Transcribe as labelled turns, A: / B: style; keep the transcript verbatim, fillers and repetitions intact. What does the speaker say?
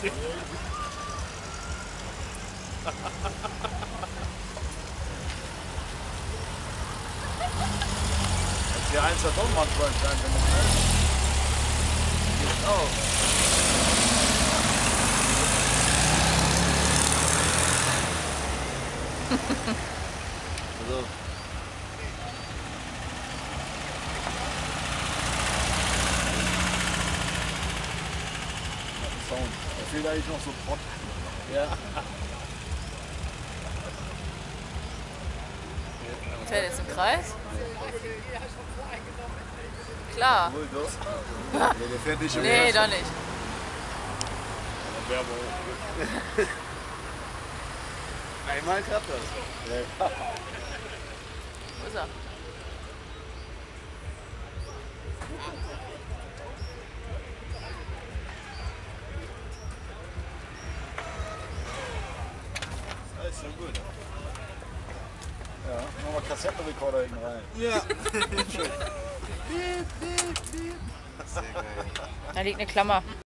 A: Die eins hat auch manchmal sein, wenn es geht auch. Also. Sound. Da fehlt eigentlich noch so Pott. Ja.
B: Fährt jetzt im Kreis? Klar.
A: Wohl doch. Ja, der fährt nicht im
B: Nee,
A: Kreis.
B: doch nicht.
A: Werbung. Einmal klappt das. Ja.
B: Wo ist er?
A: Das ist so gut. Ja, machen wir Kassettenrekorder hinten rein. Ja. Schön. Piep, piep, piep. Sehr geil.
B: Da liegt eine Klammer.